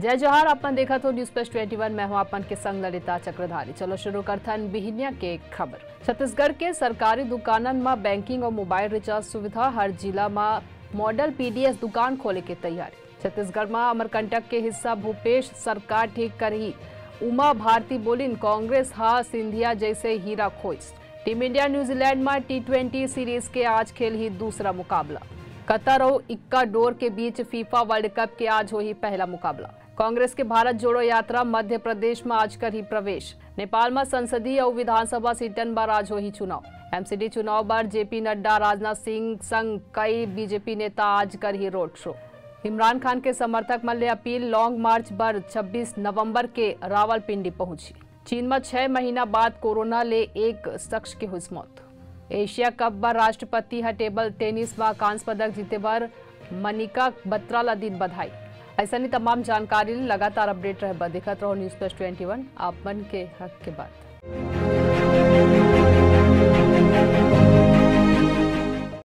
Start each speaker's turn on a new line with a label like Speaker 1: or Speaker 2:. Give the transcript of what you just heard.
Speaker 1: जय जोहार। अपन देखा तो न्यूज प्लस 21 में हूं अपन के संग ललिता चक्रधारी। चलो शुरू करथन बिहिनिया के खबर। छत्तीसगढ़ के सरकारी दुकानन में बैंकिंग और मोबाइल रिचार्ज सुविधा, हर जिला में मॉडल पीडीएस दुकान खोले के तैयारी। छत्तीसगढ़ में अमरकंटक के हिस्सा भूपेश सरकार ठीक करही। उमा भारती बोलिन कांग्रेस हा सिंधिया जैसे हीरा खोइस। टीम इंडिया न्यूजीलैंड में T20 सीरीज के आज खेल ही दूसरा मुकाबला। कतर और इक्वाडोर के बीच फीफा वर्ल्ड कप के आज हो ही पहला मुकाबला। कांग्रेस के भारत जोड़ो यात्रा मध्य प्रदेश में आज कर ही प्रवेश। नेपाल में संसदीय और विधानसभा सीटन पर आज हो ही चुनाव। एमसीडी चुनाव पर जेपी नड्डा, राजनाथ सिंह संग कई बीजेपी नेता आज कर ही रोड शो। इमरान खान के समर्थक मल्ले अपील लॉन्ग मार्च पर 26 नवंबर के रावलपिंडी पहुंची। चीन में 6 महीना बाद कोरोना ले एक शख्स की हुई मौत। एशिया कप पर राष्ट्रपति टेबल टेनिस में कांस्य पदक जीते पर मनिका बत्रा ला दिन बधाई। ऐसा नहीं तमाम जानकारी लगातार अपडेट रहे देखते रहो न्यूज प्लस 21 आप मन के हक के बात।